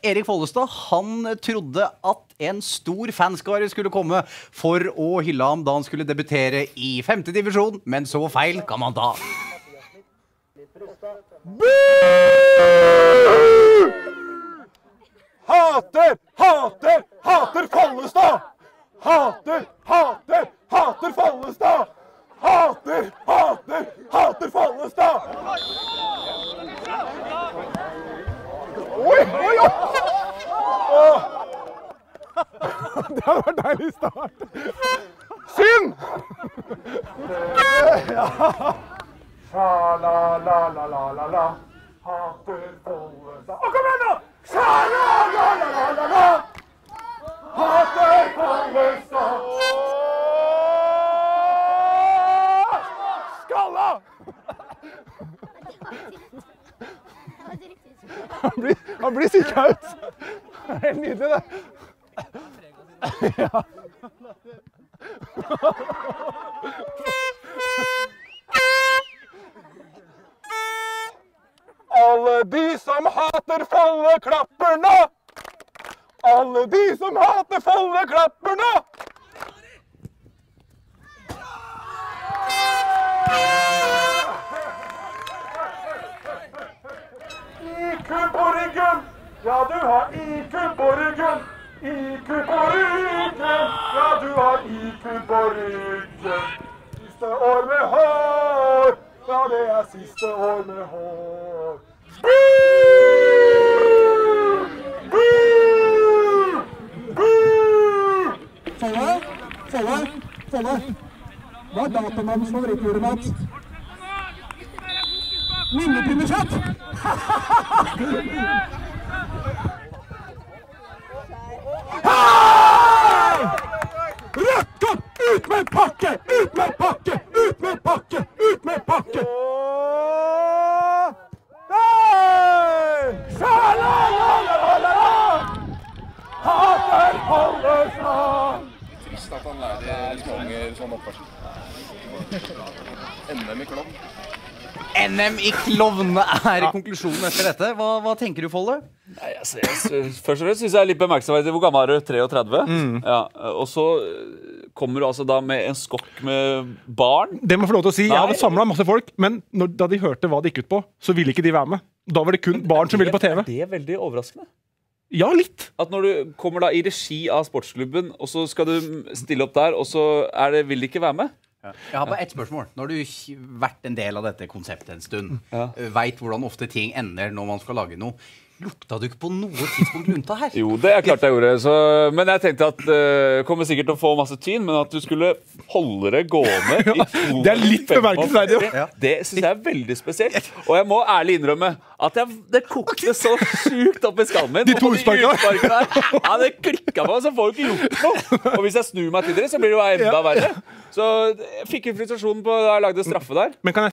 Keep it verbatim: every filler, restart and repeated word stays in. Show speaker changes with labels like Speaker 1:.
Speaker 1: Erik Follestad, han trodde at en stor fanskare skulle komme for å hylle ham da han skulle debutere i femte divisjon, men så feil kan man ta.
Speaker 2: Hater, hater, hater Follestad! Hater, hater, hater Follestad! Hater, hater, hater Follestad! Oi, oi, oi! Åh. Det hadde vært deilig start. Synd! Sha-la-la-la-la-la-la. Hater Follestad. Å, kom igjen da! Sha-la-la-la-la-la-la. Hater Follestad. Skalla! Han blir, han blir sikket ut. Det er helt nydelig det. Ja. Alle de som hater Folle klapper nå! Alle de som hater Folle klapper nå! I Q på ryggen! Ja, du har I Q på ryggen! I Q på ryggen! Ja, du har I Q på ryggen! Siste år med hår! Ja, det er siste år med hår!
Speaker 3: Folle? Folle? Folle? Hva er datamannens favorittjuremat? Minnepinnekjøtt! Rødt kort! Ut med pakke! Ut med pakke! Ut med pakke! Ut med pakke!
Speaker 2: Hater Follestad!
Speaker 4: Trist at han lærer småunger sånn oppførsel. N M i klovn.
Speaker 1: N M i klovn er konklusjonen etter dette. Hva, hva tenker du, Folle?
Speaker 5: Nei, altså, jeg, først og fremst synes jeg er litt bemerkelsesverdig. Hvor gammel er du? treogtredve? Mm. Ja, og så kommer du altså da med en skokk med barn.
Speaker 2: Det må jeg få lov til å si. Jeg hadde samlet masse folk, men når, da de hørte hva det gikk ut på, så ville ikke de være med. Da var det kun barn som ville på T V.
Speaker 5: Det er veldig overraskende.
Speaker 2: Ja, litt.
Speaker 5: At når du kommer da i regi av sportsklubben, og så skal du stille opp der, og så er det, vil de ikke være med?
Speaker 1: Jeg har bare ett spørsmål. Nå har du vært en del av dette konseptet en stund.
Speaker 5: Ja.
Speaker 1: Vet hvordan ofte ting ender når man skal lage noe. Lukta du ikke på noe tidspunkt lunta her?
Speaker 5: Jo, det er klart jeg gjorde. Så, men jeg tenkte at det uh, kommer sikkert til å få masse tyn, men at du skulle holde det gående i to
Speaker 2: det er litt bemerkelsesverdig.
Speaker 5: Ja. Det synes jeg er veldig spesielt. Og jeg må ærlig innrømme at jeg, det kokte så sykt opp i skallen min.
Speaker 2: De to utsparkene.
Speaker 5: Ja, det klikket på, så får du ikke gjort noe. Og hvis jeg snur meg til dere, så blir det jo enda verre. Så jeg fikk frustrasjonen på da jeg lagde straffe der.
Speaker 2: Men kan jeg